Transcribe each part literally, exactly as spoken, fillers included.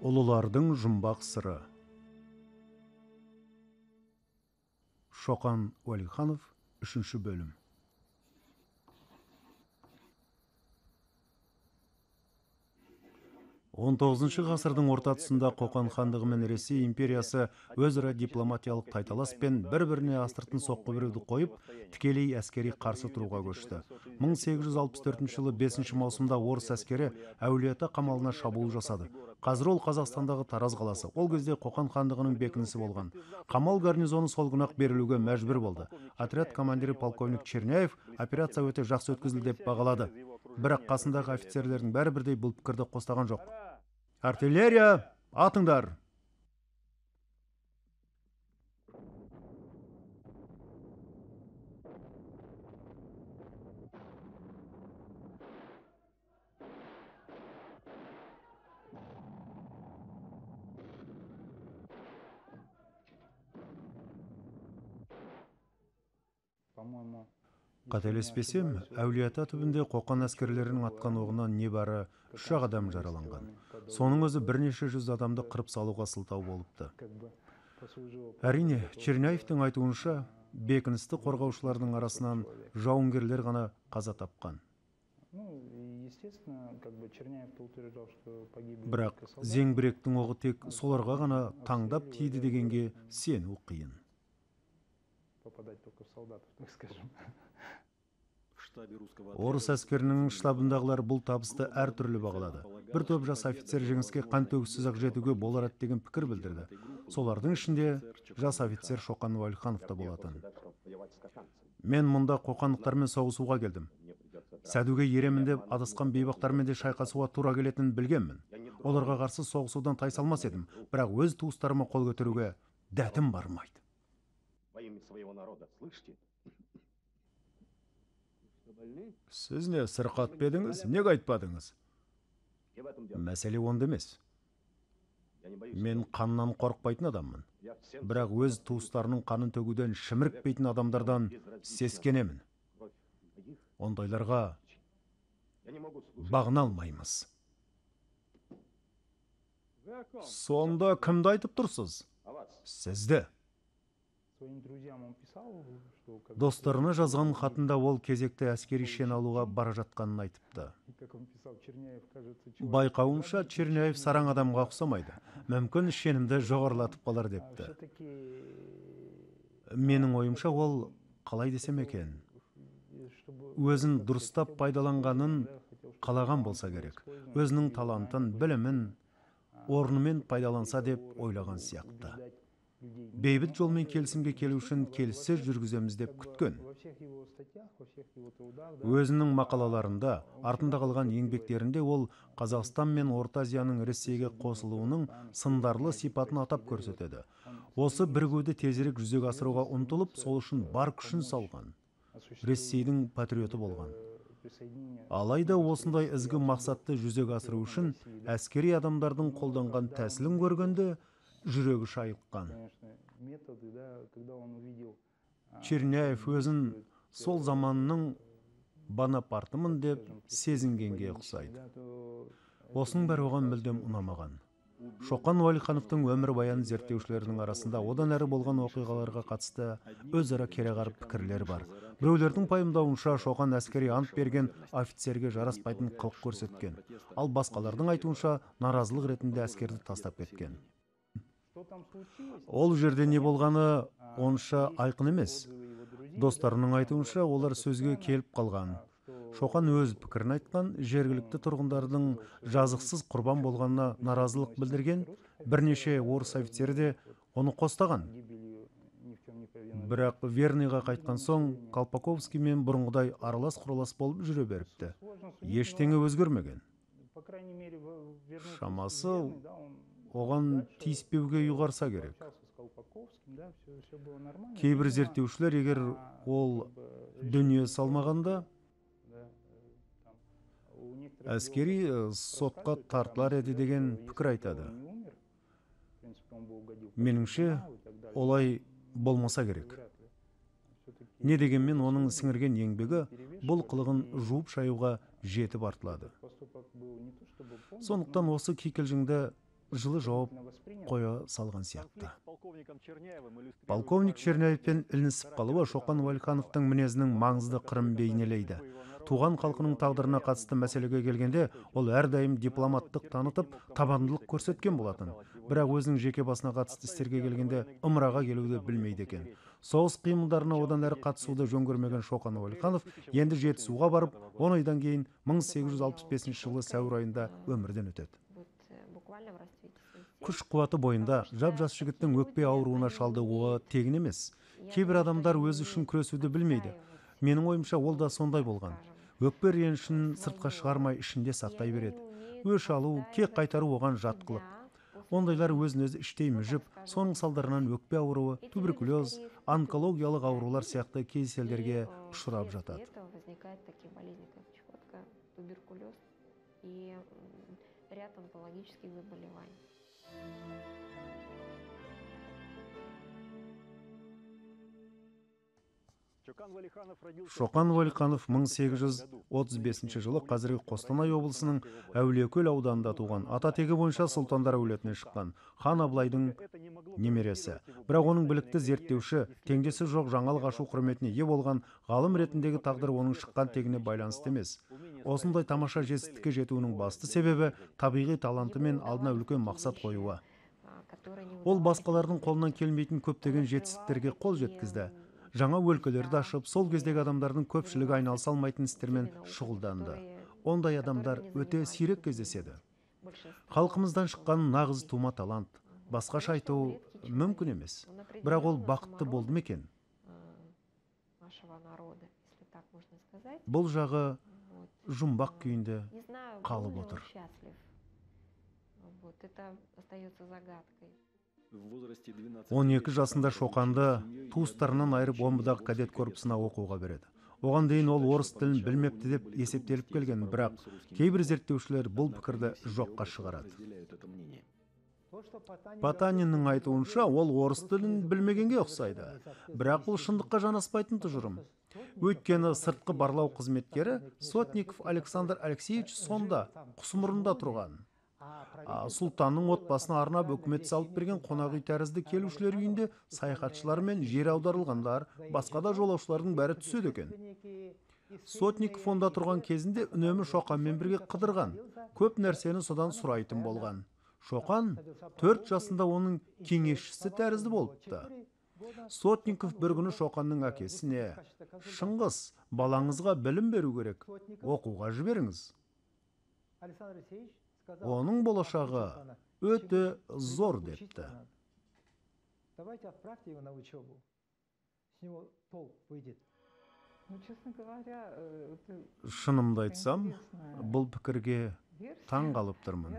Ұлылардың жұмбақ сыры. Шоқан Уәлиханов, үшінші бөлім. он тоғызыншы ғасырдың орта тұсында Қоқан хандығы мен Ресей империясы өзара дипломатиялық тайталас пен бір-біріне астыртын соққы беруді қойып, тікелей әскери қарсы тұруға көшті. мың сегіз жүз алпыс төртінші жылы бесінші маусымда орыс әскері Әулие-Ата қамалына шабуыл жасады. Қазір ол Қазақстандағы Тараз қаласы. Ол кезде Қоқан хандығының бекінісі болған. Қамал гарнизоны сол күні ақ берілуге мәжбүр болды. Отряд командирі полковник Черняев операция өте жақсы өткізілді деп бағалады. Бірақ қасындағы офицерлердің бәрі бірдей бұл пікірді қостаған жоқ. Артиллерия, атыңдар! Қателеспесем, Әулие-Ата түбінде Қоқан әскерлерінің атқан оғынан небары үш ақ адам жараланған. Соның өзі бірнеше жүз адамды қырып салуға сылтау болыпты. Әрине, Черняевтің айтуынша, бекіністі қорғаушылардың арасынан жауынгерлер ғана қаза тапқан. Бірақ зеңбіректің оғы тек соларға ғана таңдап тиді дегенге сену қиын. Орыс әскерінің штабындағылар бұл табысты әр түрлі бағалады. Бір топ жас офицер жеңіске қан төгіссіз ақ жетуге болар еді деген пікір білдірді. Солардың ішінде жас офицер Шоқан Уәлиханов та болатын. Мен мұнда қоқандықтармен соғысуға келдім. Сәдуге еремін деп адасқан бейбақтармен де шайқасуға тура келетінін білгенмін. Оларға қарсы соғысудан тайсалмас едім, бірақ өз туыстарыма қол көтеруге дәтім бармайды. Сіз не сырқат педіңіз, неге айтпадыңыз? Мәселе онда емес. Мен қаннан қорықпайтын адаммын. Бірақ өз туыстарының қанын төгуден шімірікпейтін адамдардан сескенемін. Ондайларға бағына алмаймыз. Сонда кімді айтып тұрсыз? Сізді. Достарына жазған хатында ол кезекті әскери шен алуға бара жатқанын айтыпты. Байқауымша, Черняев сараң адамға ұқсамайды. Мүмкін шенімді жоғарылатып қалар депті. Менің ойымша, ол қалай десем екен, өзін дұрыстап пайдаланғанын қалаған болса керек. Өзінің талантын, білімін, орнымен пайдаланса деп ойлаған сияқты. Бейбіт жолмен келісімге келу үшін келіссөз жүргіземіз деп күткен. Өзінің мақалаларында, артында қалған еңбектерінде ол Қазақстан мен Орта Азияның Ресейге қосылуының сындарлы сипатын атап көрсетеді. Осы бірігуді тезірек жүзеге асыруға ұмтылып, сол үшін бар күшін салған. Ресейдің патриоты болған. Алайда осындай ізгі мақсатты жүзеге асыру үшін әскери адамдардың қолданған тәсілін көргенде жүрегі шайылған. Черняев өзін сол заманның Бонапартымын деп сезінгенге ұқсайды. Осының бәрі оған мүлдем ұнамаған. Шоқан Уәлихановтың өмір баянын зерттеушілердің арасында одан әрі болған оқиғаларға қатысты өзара кереғар пікірлер бар. Біреулердің пайымдауынша Шоқан әскери ант берген офицерге жараспайтын қылық көрсеткен. Ал басқалардың айтуынша наразылық ретінде әскерді тастап кеткен. Ол жерде не болғаны онша айқын емес. Достарының айтуынша олар сөзге келіп қалған. Шоқан өз пікірін айтқан, жергілікті тұрғындардың жазықсыз құрбан болғанына наразылық білдірген, бірнеше орыс офицері де оны қостаған. Бірақ Верныйға қайтқан соң, Колпаковский мен бұрынғыдай аралас-құралас болып жүре беріпті. Ештеңе өзгермеген. Шамасы оған тиіспеуге ұйғарса керек. Кейбір зерттеушілер, егер ол дүние салмағанда, әскери сотқа тартылар еді деген пікір айтады. Меніңше, олай болмаса керек. Не дегенмен оның сіңірген еңбегі бұл қылығын жуып шаюға жетіп артылады. Сондықтан осы кикілжіңді жылы жауап қоя салған сияқты. Полковник Черняевпен ілінісіп қалуы Шоқан Уәлихановтың мінезінің маңызды қырын бейнелейді. Туған халқының тағдырына қатысты мәселеге келгенде, ол әрдайым дипломаттық танытып, табандылық көрсеткен болатын. Бірақ өзінің жеке басына қатысты істерге келгенде ымыраға келуді білмейді екен. Соғыс қимылдарына одан әрі қатысуды жөн көрмеген Шоқан Уәлиханов енді Жетісуға барып, он айдан кейін мың сегіз жүз алпыс бесінші жылы сәуір айында өмірден өтеді. Күш қуаты бойында жап-жас жігіттің өкпе ауруына шалдығуы тегін емес. Кейбір адамдар өзі үшін күресуді білмейді. Менің ойымша ол да сондай болған. Өкпе ренішін сыртқа шығармай ішінде сақтай береді. Өш алу, кек қайтару оған жатқылық. Ондайлар өзін-өзі іштей мүжіп, соның салдарынан өкпе ауруы, туберкулез, онкологиялық аурулар сияқты кеселдерге ұшырап жатады. Шоқан Уәлиханов мың сегіз жүз отыз бесінші жылы қазіргі Қостанай облысының Әулиекөл ауданында туған. Ата тегі бойынша сұлтандар әулетінен шыққан. Хан Абылайдың немересі. Бірақ оның білікті зерттеуші, теңдесі жоқ жаңалық ашу құрметіне ие болған ғалым ретіндегі тағдыр оның шыққан тегіне байланысты емес. Осындай тамаша жетістікке жетуінің басты себебі табиғи таланты мен алдына үлкен мақсат қоюы. Ол басқалардың қолынан келмейтін көптеген жетістіктерге қол жеткізді. Жаңа өлкелерді ашып, сол кездегі адамдардың көпшілігі айналыса алмайтын істермен шұғылданды. Ондай адамдар өте сирек кездеседі. Халқымыздан шыққан нағыз тума талант. Басқаша айту мүмкін емес. Бірақ ол бақытты болды ма екен? Бұл жағы жұмбақ күйінде қалып отыр. он екі жасында Шоқанды туыстарынан айырып Омбыдағы кадет корпусына оқуға береді. Оған дейін ол орыс тілін білмепті деп есептеліп келген, бірақ кейбір зерттеушілер бұл пікірді жоққа шығарады. Потаниннің айтуынша, ол орыс тілін білмегенге ұқсайды, бірақ бұл шындыққа жанаспайтын тұжырым. Өйткені сыртқы барлау қызметкері Сотников Александр Алексеевич сонда Құсмұрында тұрған. Сұлтанның отбасына арнап үкімет салып берген қонақ үй тәрізді келушілер үйінде саяхатшылар мен жер аударылғандар, басқа да жолаушылардың бәрі түседі екен. Сотников онда тұрған кезінде үнемі Шоқанмен бірге қыдырған, көп нәрсені содан сұрайтын болған. Шоқан төрт жасында оның кеңесшісі тәрізді болыпты. Сотников бір күні Шоқанның әкесіне: «Шыңғыс, балаңызға білім беру керек, оқуға жіберіңіз. Оның болашағы өте зор» депті. Шынымды айтсам, бұл пікірге таң қалып тұрмын.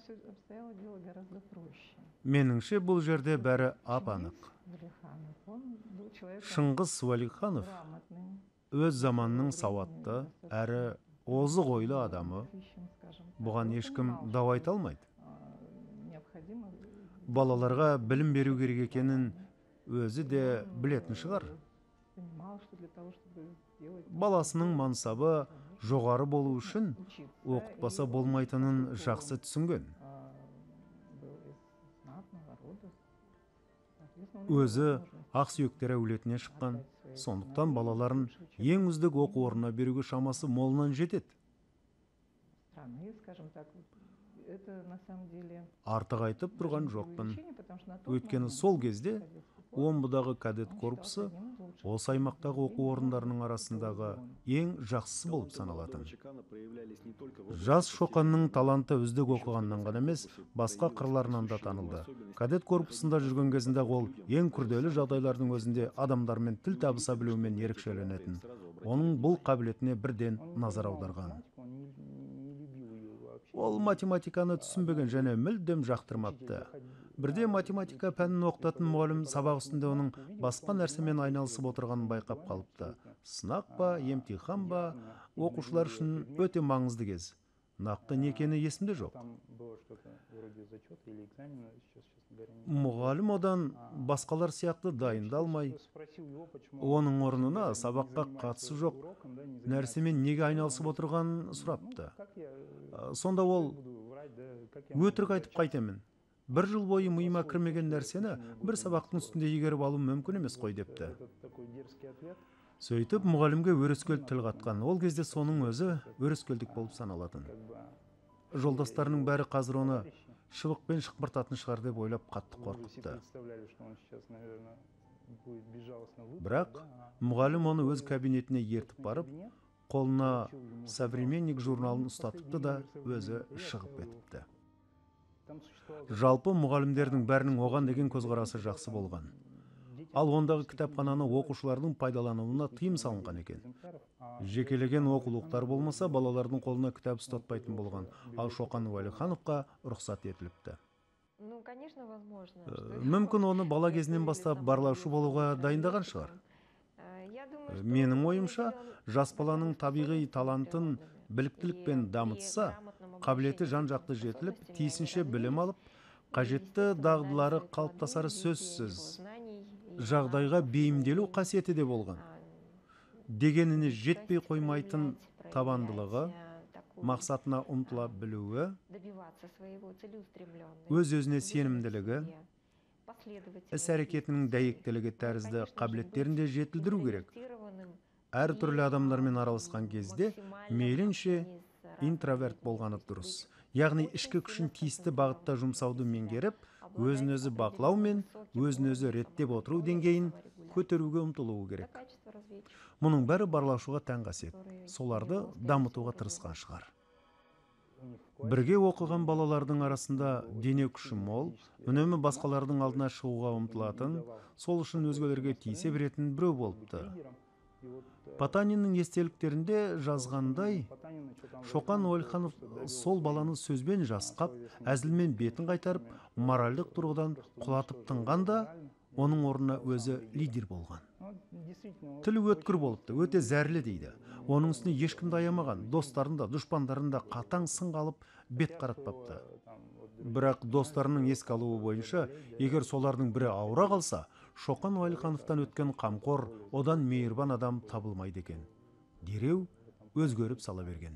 Меніңше бұл жерде бәрі ап-анық. Шыңғыс Уәлиханов өз заманның сауатты әрі озық ойлы адамы. Бұған ешкім дау айта алмайды. Балаларға білім беру керек екенін өзі де білетін шығар. Баласының мансабы жоғары болу үшін оқытпаса болмайтынын жақсы түсінген. Өзі Ақсүйектер әулетіне шыққан, сондықтан балаларын ең үздік оқу орнына беруге шамасы молынан жетеді. Артық айтып тұрған жоқпын. Өйткені сол кезде Омбыдағы кадет корпусы осы аймақтағы оқу орындарының арасындағы ең жақсысы болып саналатын. Жас Шоқанның таланты үздік оқығаннан ғана емес, басқа қырларынан да танылды. Кадет корпусында жүрген кезінде ол ең күрделі жағдайлардың өзінде адамдармен тіл табыса білумен ерекшеленетін. Оның бұл қабілетіне бірден назар аударған. Ол математиканы түсінбеген және мүлдем жақтырмапты. Бірде математика пәнін оқытатын мұғалім сабақ үстінде оның басқа нәрсемен айналысып отырғанын байқап қалыпты. Сынақ па, емтихан ба, оқушылар үшін өте маңызды кез. Нақты не екені есімде жоқ. Мұғалім одан басқалар сияқты дайындалмай, оның орнына сабаққа қатысы жоқ нәрсемен неге айналысып отырғанын сұрапты. Сонда ол: «Өтірік айтып қайтемін. бір жыл бойы миыма кірмеген нәрсені бір сабақтың үстінде игеріп алу мүмкін емес қой депті. Сөйтіп мұғалімге өрескел тіл қатқан. Ол кезде соның өзі өрескелдік болып саналатын. Жолдастарының бәрі қазір оны шыбықпен шықпыртатын шығар деп ойлап қатты қорқытты. Бірақ мұғалім оны өз кабинетіне ертіп барып, қолына «Современник» журналын ұстатыпты да өзі шығып кетіпті. Жалпы мұғалімдердің бәрінің оған деген көзқарасы жақсы болған. Ал ондағы кітапхананы оқушылардың пайдалануына тыйым салынған екен. Жекелеген оқулықтар болмаса, балалардың қолына кітап ұстатпайтын болған. Ал Шоқан Уәлихановқа рұқсат етіліпті. Мүмкін оны бала кезінен бастап барлаушы болуға дайындаған шығар. Менің ойымша, жас баланың табиғи талантын біліктілікпен дамытса, қабілеті жан-жақты жетіліп, тиісінше білім алып, қажетті дағдылары қалыптасары сөзсіз. Жағдайға бейімделу қасиеті де болған. Дегеніне жетпей қоймайтын табандылығы, мақсатына ұмтыла білуі, өз-өзіне сенімділігі, іс-әрекетінің дәйектілігі тәрізді қабілеттерінде жетілдіру керек. Әр түрлі адамдармен араласқан кезде мейлінше интроверт болғаны дұрыс. Яғни ішкі күшін тиісті бағытта жұмсауды меңгеріп, өзін-өзі бақылау мен өзін-өзі реттеп отыру деңгейін көтеруге ұмтылуы керек. Мұның бәрі барлаушыға тән қасиет. Соларды дамытуға тырысқан шығар. Бірге оқыған балалардың арасында дене күші мол, үнемі басқалардың алдына шығуға ұмтылатын, сол үшін өзгелерге тиісе беретін біреу болыпты. Потаниннің естеліктерінде жазғандай, Шоқан Уәлиханов сол баланы сөзбен жасқап, әзілмен бетін қайтарып, моральдық тұрғыдан құлатып тынғанда, оның орнына өзі лидер болған. Тілі өткір болыпты, өте зәрлі дейді. Оның үстіне ешкімді аямаған, достарында, дұшпандарында қатаң сынға алып бет қаратпапты. Бірақ достарының еске алуы бойынша, егер солардың бірі ауыра қалса, Шоқан Уәлихановтан өткен қамқор, одан мейірбан адам табылмайды екен. Дереу өзгеріп сала берген.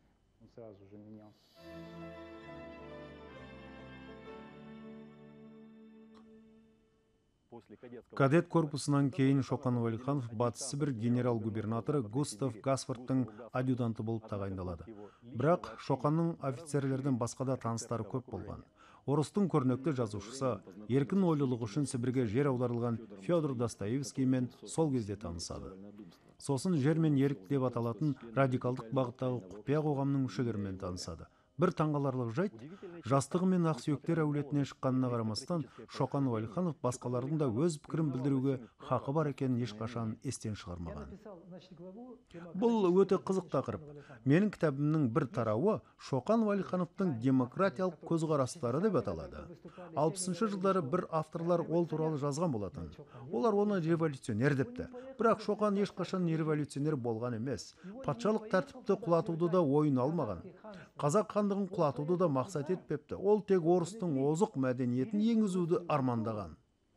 Кадет корпусынан кейін Шоқан Уәлиханов Батыс Сібір генерал-губернаторы Густав Гасфордтың адъютанты болып тағайындалады. Бірақ Шоқанның офицерлерден басқада таныстары көп болған. Орыстың көрнекті жазушысы, еркін ойлылығы үшін Сібірге жер аударылған Федор Достоевскиймен сол кезде танысады. Сосын жер мен ерік деп аталатын радикалдық бағыттағы құпия қоғамның мүшелерімен танысады. Бір таңғаларлық жайт, жастығы мен ақсүйектер әулетінен шыққанына қарамастан, Шоқан Уәлиханов басқалардың да өз пікірін білдіруге хақы бар екенін ешқашан естен шығармаған. Бұл өте қызық тақырып. Менің кітабымның бір тарауы Шоқан Уәлихановтың демократиялық көзқарастары деп аталады. алпысыншы жылдары бір авторлар ол туралы жазған болатын. Олар оны революционер депті. Бірақ Шоқан ешқашан революционер болған емес. Патшалық тәртіпті құлатуды да ойын алмаған. Қазақ хандығын құлатуды да мақсат етпепті. Ол тек орыстың озық мәдениетін енгізуді армандаған.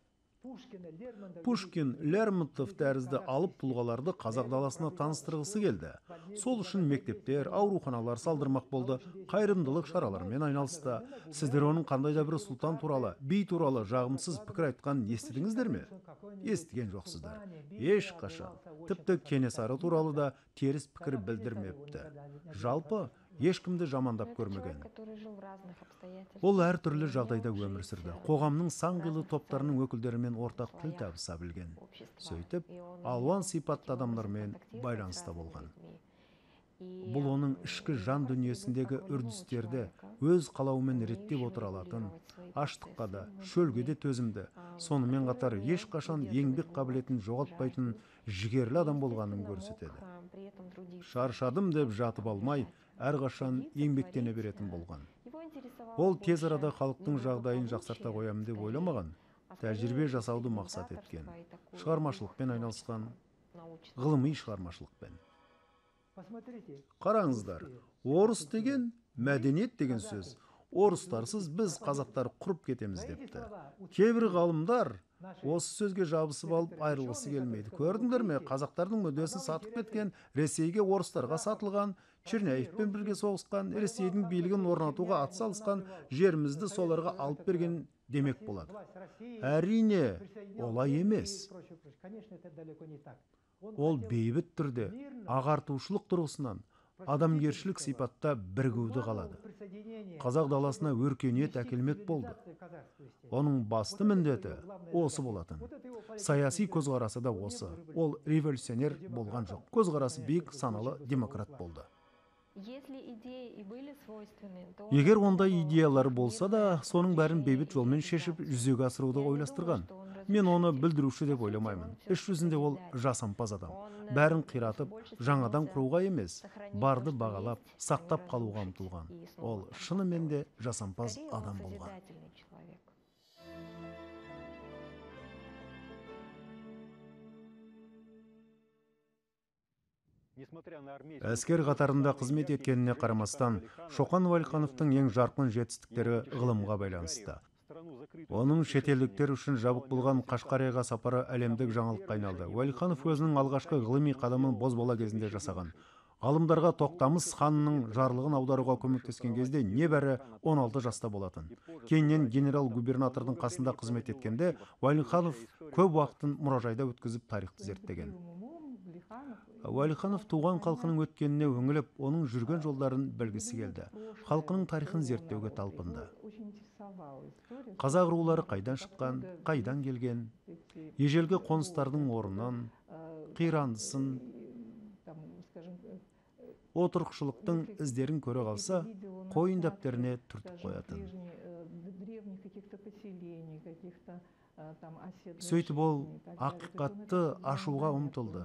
Пушкин, Лермонтов тәрізді алып тұлғаларды қазақ даласына таныстырғысы келді. Сол үшін мектептер, ауруханалар салдырмақ болды, қайырымдылық шараларымен айналысты. Сіздер оның қандай да бір сұлтан туралы, би туралы жағымсыз пікір айтқан естідіңіздер ме? Естіген жоқсыздар. Ешқашан. Тіпті Кенесары туралы да теріс пікір білдірмепті. Жалпы ешкімді жамандап көрмеген. Ол әр түрлі жағдайда өмір сүрді. Қоғамның сан қилы топтарының өкілдерімен ортақ тіл табыса білген. Сөйтіп, алуан сипатты адамдармен байланыста болған. Бұл оның ішкі жан дүниесіндегі үрдістерді өз қалауымен реттеп отыра алатын, аштыққа да, шөлге де төзімді, сонымен қатар ешқашан еңбек қабілетін жоғалтпайтын жігерлі адам болғанын көрсетеді. Шаршадым деп жатып алмай, әрқашан еңбектене беретін болған. Ол тез арада халықтың жағдайын жақсарта қоямын деп ойламаған, тәжірибе жасауды мақсат еткен. Шығармашылықпен айналысқан, ғылыми шығармашылықпен. Қараңыздар, орыс деген мәдениет деген сөз. Орыстарсыз біз қазақтар құрып кетеміз депті. Кейбір ғалымдар осы сөзге жабысып алып айырылғысы келмейді. Көрдіңдер ме, қазақтардың мүддесін сатып кеткен, Ресейге орыстарға сатылған, Черняевпен бірге соғысқан, Ресейдің билігін орнатуға атсалысқан, жерімізді соларға алып берген демек болады. Әрине, олай емес. Ол бейбіт түрде, ағартушылық тұрғысынан, адамгершілік сипатта бірігуді қалады. Қазақ даласына өркениет әкелмек болды. Оның басты міндеті осы болатын. Саяси көзқарасы да осы. Ол революционер болған жоқ. Көзқарасы биік, саналы демократ болды. Егер ондай идеялар болса да, соның бәрін бейбіт жолмен шешіп, жүзеге асыруды ойластырған. Мен оны бүлдіруші деп ойламаймын. Іс жүзінде ол жасампаз адам. Бәрін қиратып, жаңадан құруға емес, барды бағалап, сақтап қалуға ұмтылған. Ол шынымен де жасампаз адам болған. Әскер қатарында қызмет еткеніне қарамастан, Шоқан Уәлихановтың ең жарқын жетістіктері ғылымға байланысты. Оның шетелдіктер үшін жабық болған Қашқарияға сапары әлемдік жаңалыққа айналды. Уәлиханов өзінің алғашқы ғылыми қадамын бозбала кезінде жасаған. Ғалымдарға Тоқтамыс ханның жарлығын аударуға көмектескен кезде небәрі он алты жаста болатын. Кейіннен генерал-губернатордың қасында қызмет еткенде, Уәлиханов көп уақытын мұражайда өткізіп тарихты зерттеген. Уәлиханов туған халқының өткеніне өңіліп, оның жүрген жолдарын білгісі келді. Халқының тарихын зерттеуге талпынды. Қазақ рулары қайдан шыққан, қайдан келген, ежелгі қоныстардың орнынан, қирандысын, отырықшылықтың іздерін көре қалса, қойын дәптеріне түртіп қоятын. Сөйтіп ол ақиқатты ашуға ұмтылды.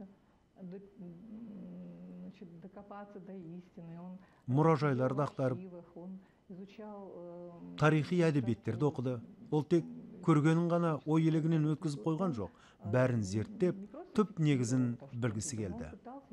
Мұражайларды ақтарып, тарихи әдебиеттерді оқыды. Ол тек көргенін ғана ой елегінен өткізіп қойған жоқ. Бәрін зерттеп, түп негізін білгісі келді.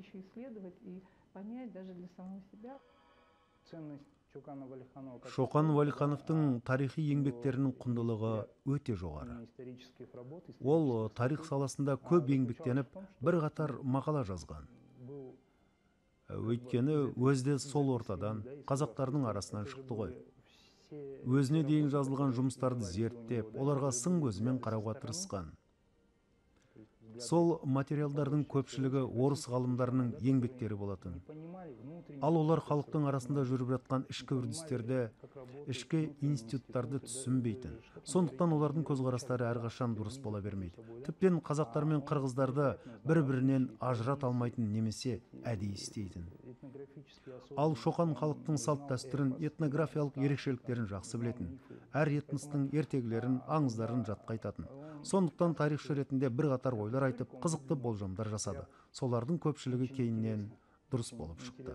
Шоқан Уәлихановтың тарихи еңбектерінің құндылығы өте жоғары. Ол тарих саласында көп еңбектеніп, бір қатар мақала жазған. Өйткені өзде сол ортадан, қазақтардың арасынан шықты ғой. Өзіне дейін жазылған жұмыстарды зерттеп, оларға сын көзімен қарауға тырысқан. Сол материалдардың көпшілігі орыс ғалымдарының еңбектері болатын. Ал олар халықтың арасында жүріп жатқан ішкі үрдістерді, ішкі институттарды түсінбейтін. Сондықтан олардың көзқарастары әрқашан дұрыс бола бермейді. Тіптен қазақтар мен қырғыздарды бір-бірінен ажырата алмайтын немесе әдейі істейтін. Ал Шоқан халықтың салт дәстүрін, этнографиялық ерекшеліктерін жақсы білетін. Әр этностың ертегілерін, аңыздарын жатқа айтатын. Сондықтан тарихшы ретінде бір қатар ойлар айтып, қызықты болжамдар жасады. Солардың көпшілігі кейіннен дұрыс болып шықты.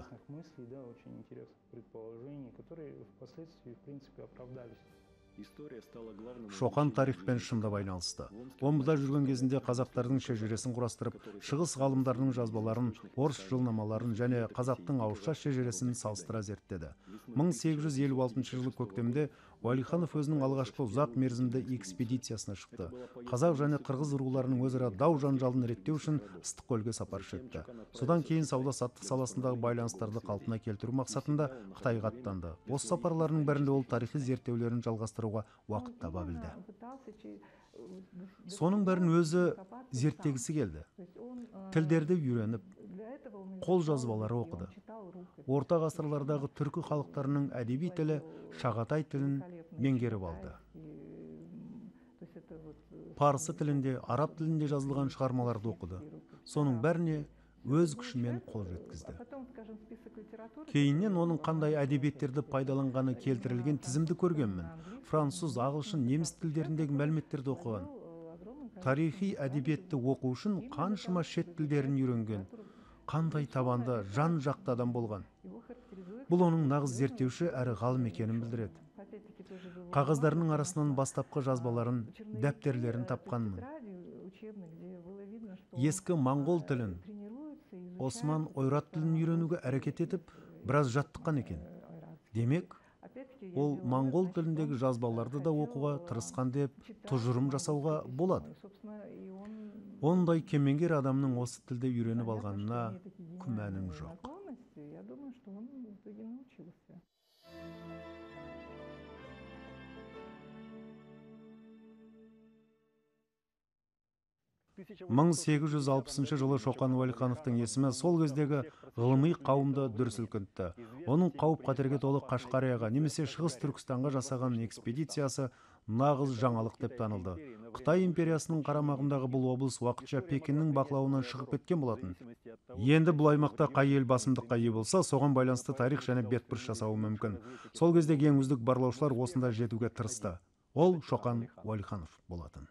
Шоқан тарихпен шындап айналысты. Омбыда жүрген кезінде қазақтардың шежіресін құрастырып, шығыс ғалымдарының жазбаларын, орыс жылнамаларын және қазақтың ауызша шежіресін салыстыра зерттеді. мың сегіз жүз елу алтыншы жылы көктемде Уәлиханов өзінің алғашқы ұзақ мерзімді экспедициясына шықты. Қазақ және қырғыз руларының өзара дау жанжалын реттеу үшін Ыстықкөлге сапар шекті. Содан кейін сауда-саттық саласындағы байланыстарды қалпына келтіру мақсатында Қытайға аттанды. Осы сапарларының бірінде ол тарихи зерттеулерін жалғастыруға уақыт таба білді. Соның бәрін өзі зерттегісі келді. Тілдерді үйреніп, қол жазбалары оқыды. Орта ғасырлардағы түркі халықтарының әдеби тілі шағатай тілін меңгеріп алды. Парсы тілінде, араб тілінде жазылған шығармаларды оқыды. Соның бәріне өз күшімен қол жеткізді. Кейіннен оның қандай әдебиеттерді пайдаланғаны келтірілген тізімді көргенмін. Француз, ағылшын, неміс тілдеріндегі мәліметтерді оқыған. Тарихи әдебиетті оқу үшін қаншама шет тілдерін үйренген. Қандай табанды, жан жақты адам болған. Бұл оның нағыз зерттеуші әрі ғалым екенін білдіреді. Қағаздарының арасынан бастапқы жазбаларын, дәптерлерін тапқанмын. Ескі моңғол тілін, осман ойрат тілін үйренуге әрекет етіп, біраз жаттыққан екен. Демек, ол моңғол тіліндегі жазбаларды да оқуға тырысқан деп тұжырым жасауға болады. Ондай кемеңгер адамның осы тілді үйреніп алғанына күмәнім жоқ. мың сегіз жүз алпысыншы жылы Шоқан Уәлихановтың есімі сол кездегі ғылыми қауымды дүр сілкінтті. Оның қауіп қатерге толы Қашқарияға немесе Шығыс Түркістанға жасаған экспедициясы нағыз жаңалық деп танылды. Қытай империясының қарамағындағы бұл облыс уақытша Пекиннің бақылауынан шығып кеткен болатын. Енді бұл аймақта қай ел басымдыққа ие болса, соған байланысты тарих және бетбұрыс жасауы мүмкін. Сол кездегі ең үздік барлаушылар осында жетуге тырысты. Ол Шоқан Уәлиханов болатын.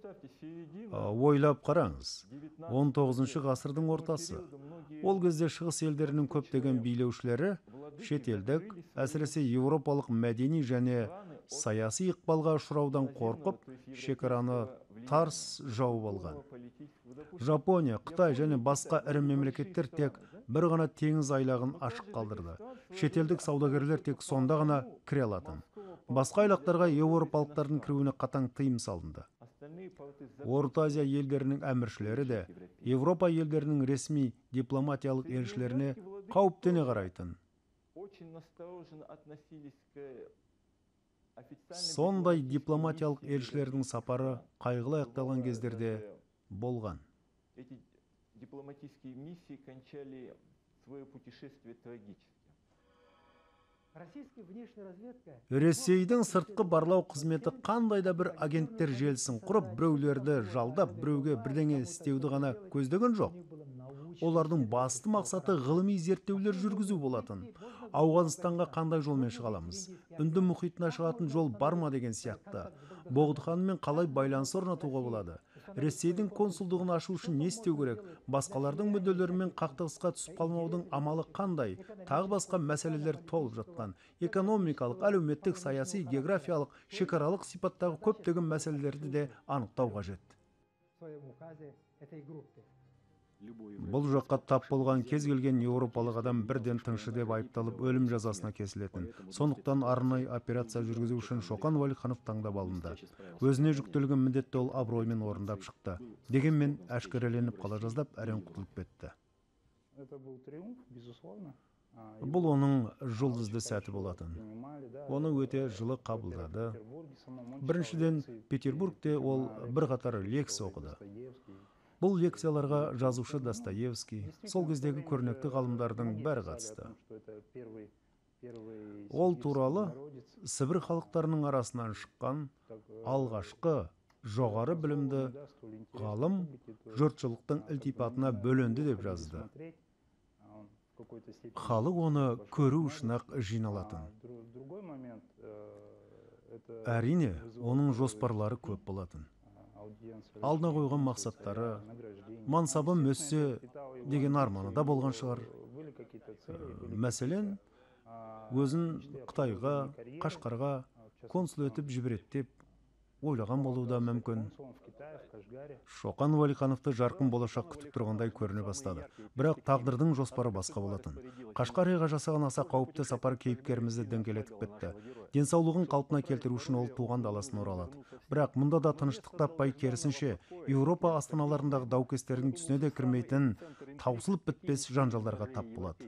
Ойлап қараңыз, он тоғызыншы ғасырдың ортасы. Ол кезде шығыс елдерінің көптеген билеушілері шетелдік, әсіресе еуропалық мәдени және саяси ықпалға ұшыраудан қорқып, шекараны тарс жауып алған. Жапония, Қытай және басқа ірі мемлекеттер тек бір ғана теңіз айлағын ашық қалдырды. Шетелдік саудагерлер тек сонда ғана кіре алатын. Басқа айлақтарға еуропалықтардың кіруіне қатаң тыйым салынды. Орта Азия елдерінің әміршілері де Европа елдерінің ресми дипломатиялық елшілеріне қауіптене қарайтын. Сондай дипломатиялық елшілердің сапары қайғылы аяқталған кездерде болған. Ресейдің сыртқы барлау қызметі қандай да бір агенттер желісін құрып, біреулерді жалдап, біреуге бірдеңе істеуді ғана көздеген жоқ. Олардың басты мақсаты ғылыми зерттеулер жүргізу болатын. Ауғанстанға қандай жолмен шыға аламыз? Үнді мұхитына шығатын жол бар ма деген сияқты. Боғдыханмен қалай байланыс орнатуға болады? Ресейдің консулдығын ашу үшін не істеу керек? Басқалардың мүдделерімен қақтығысқа түсіп қалмаудың амалы қандай? Тағы басқа мәселелер толып жатқан. Экономикалық, әлеуметтік, саяси, географиялық, шекаралық сипаттағы көптеген мәселелерді де анықтау қажет. Бұл жаққа тап болған кез келген еуропалық адам бірден тыңшы деп айыпталып өлім жазасына кесілетін. Сондықтан арнайы операция жүргізу үшін Шоқан Уәлиханов таңдап алынды. Өзіне жүктелген міндетті ол абыроймен орындап шықты. Дегенмен әшкереленіп қала жаздап әрең құтылып кетті. Бұл оның жұлдызды сәті болатын. Оны өте жылы қабылдады. Біріншіден, Петербургте ол бірқатар лекция оқыды. Бұл лекцияларға жазушы Достоевский, сол кездегі көрнекті ғалымдардың бәрі қатысты. Ол туралы Сібір халықтарының арасынан шыққан алғашқы жоғары білімді ғалым жұртшылықтың ілтипатына бөленді деп жазды. Халық оны көру үшін ақ жиналатын. Әрине, оның жоспарлары көп болатын. Алдына қойған мақсаттары, мансабым өссе деген арманы да болған шығар. Мәселен, өзін Қытайға, Қашқарға консул етіп жібереді деп ойлаған болуы да мүмкін. Шоқан Уәлихановты жарқын болашақ күтіп тұрғандай көріне бастады. Бірақ тағдырдың жоспары басқа болатын. Қашқарияға жасаған аса қауіпті сапар кейіпкерімізді дөңгелетіп кетті. Денсаулығын қалпына келтіру үшін ол туған даласын оралады. Бірақ мұнда да тыныштық таппай, керісінше, Еуропа астаналарындағы даукестердің түсіне де кірмейтін, таусылып бітпес жанжалдарға тап болады.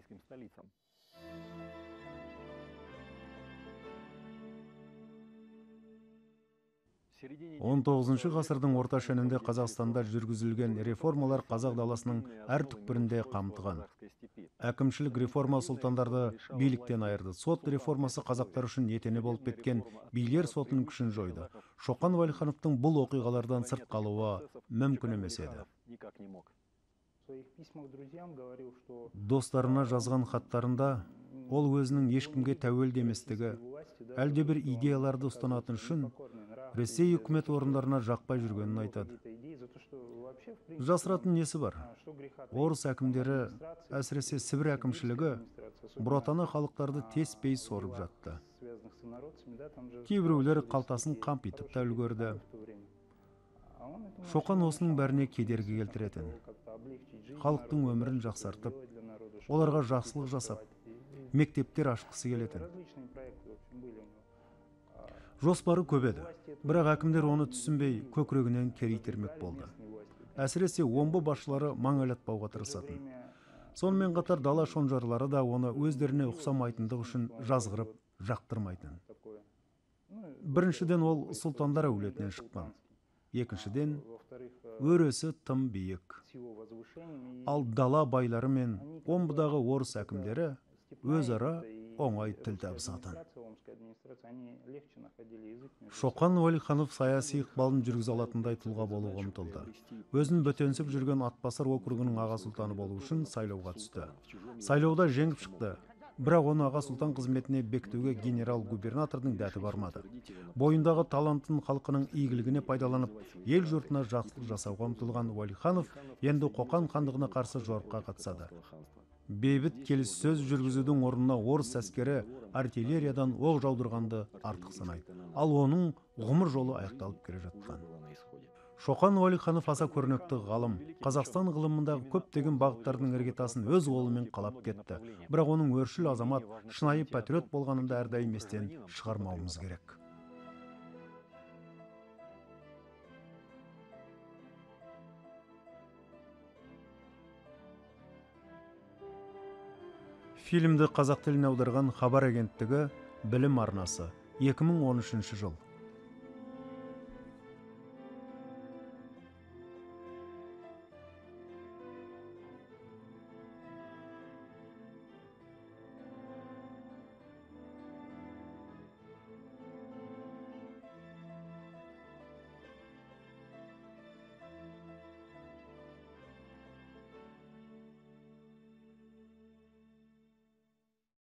он тоғызыншы ғасырдың орта шенінде Қазақстанда жүргізілген реформалар қазақ даласының әр түкпірінде қамтыған. Әкімшілік реформа сұлтандарды биліктен айырды. Сот реформасы қазақтар үшін етене болып кеткен билер сотының күшін жойды. Шоқан Уәлихановтың бұл оқиғалардан сырт қалуы мүмкін емес еді. Достарына жазған хаттарында ол өзінің ешкімге тәуелді еместігі, әлде бір идеяларды ұстанатын үшін Ресей үкімет орындарына жақпай жүргенін айтады. Жасыратын несі бар? Орыс әкімдері, әсіресе Сібір әкімшілігі, бұратаны халықтарды теспей сорып жатты. Кейбіреулер қалтасын қампитып та үлгерді. Шоқан осының бәріне кедергі келтіретін. Халықтың өмірін жақсартып, оларға жақсылық жасап, мектептер ашқысы келетін. Жоспары көп еді, бірақ әкімдер оны түсінбей көкірегінен кері итермек болды. Әсіресе омбы басшылары маңайлатпауға тырысатын. Сонымен қатар дала шонжарлары да оны өздеріне ұқсамайтындығы үшін жазғырып, жақтырмайтын. Біріншіден ол сұлтандар әулетінен шыққан. екіншіден өресі тым биік. Ал дала байлары мен омбыдағы орыс әкімдері өзара оңай тіл табысатын. Шоқан Уәлиханов саяси ықпалын жүргізе алатындай тұлға болуға ұмтылды. Өзін бөтенсіп жүрген Атбасар округінің аға сұлтаны болу үшін сайлауға түсті. Сайлауда жеңіп шықты. Бірақ оны аға сұлтан қызметіне бекітуге генерал-губернатордың дәті бармады. Бойындағы талантын халқының игілігіне пайдаланып, ел жұртына жақсылық жасауға ұмтылған Уәлиханов енді Қоқан хандығына қарсы жорыққа қатысады. Бейбіт келіссөз жүргізудің орнына орыс әскері артиллериядан оқ жаудырғанды артық санайды. Ал оның ғұмыр жолы аяқталып келе жатқан. Шоқан Уәлиханов аса көрнекті ғалым. Қазақстан ғылымындағы көптеген бағыттардың іргетасын өз қолымен қалап кетті. Бірақ оның өршіл азамат, шынайы патриот болғанында әрдайым естен шығармауымыз керек. Фильмді қазақ тіліне аударған Хабар агенттігі, Білім арнасы, екі мың он үшінші жыл.